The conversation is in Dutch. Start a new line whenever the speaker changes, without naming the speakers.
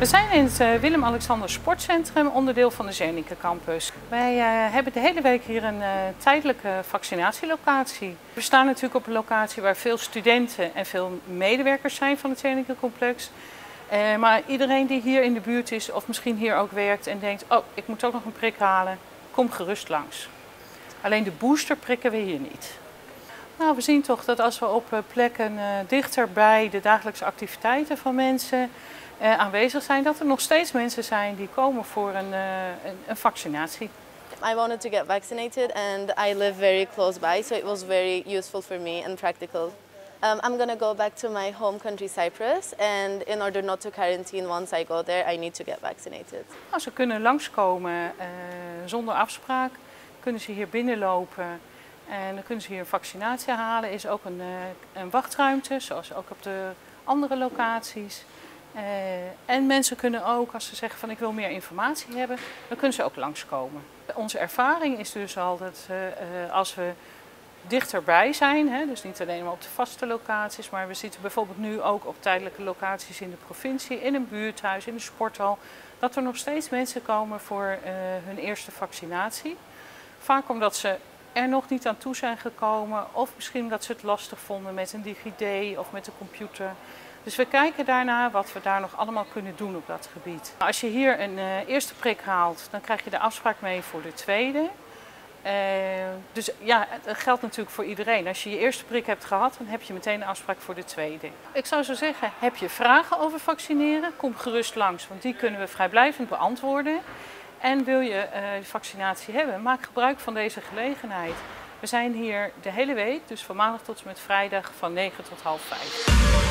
We zijn in het Willem-Alexander Sportcentrum, onderdeel van de Zernike Campus. Wij hebben de hele week hier een tijdelijke vaccinatielocatie. We staan natuurlijk op een locatie waar veel studenten en veel medewerkers zijn van het Zernike Complex. Maar iedereen die hier in de buurt is of misschien hier ook werkt en denkt, oh, ik moet ook nog een prik halen, kom gerust langs. Alleen de booster prikken we hier niet. Nou, we zien toch dat als we op plekken dichter bij de dagelijkse activiteiten van mensen aanwezig zijn, dat er nog steeds mensen zijn die komen voor een vaccinatie.
I wanted to get vaccinated and I live very close by, so it was very useful for me and practical. I'm going to go back to my home country Cyprus, and in order not to quarantine once I go there, I need to get vaccinated.
Nou, ze kunnen langskomen zonder afspraak, kunnen ze hier binnenlopen en dan kunnen ze hier een vaccinatie halen. Er is ook een wachtruimte, zoals ook op de andere locaties. En mensen kunnen ook, als ze zeggen van ik wil meer informatie hebben, dan kunnen ze ook langskomen. Onze ervaring is dus al dat als we dichterbij zijn, dus niet alleen maar op de vaste locaties, maar we zitten bijvoorbeeld nu ook op tijdelijke locaties in de provincie, in een buurthuis, in de sporthal, dat er nog steeds mensen komen voor hun eerste vaccinatie. Vaak omdat ze er nog niet aan toe zijn gekomen of misschien omdat ze het lastig vonden met een DigiD of met de computer. Dus we kijken daarna wat we daar nog allemaal kunnen doen op dat gebied. Als je hier een eerste prik haalt, dan krijg je de afspraak mee voor de tweede. Dus ja, het geldt natuurlijk voor iedereen. Als je je eerste prik hebt gehad, dan heb je meteen een afspraak voor de tweede. Ik zou zo zeggen, heb je vragen over vaccineren? Kom gerust langs, want die kunnen we vrijblijvend beantwoorden. En wil je vaccinatie hebben, maak gebruik van deze gelegenheid. We zijn hier de hele week, dus van maandag tot en met vrijdag van 9 tot half 5.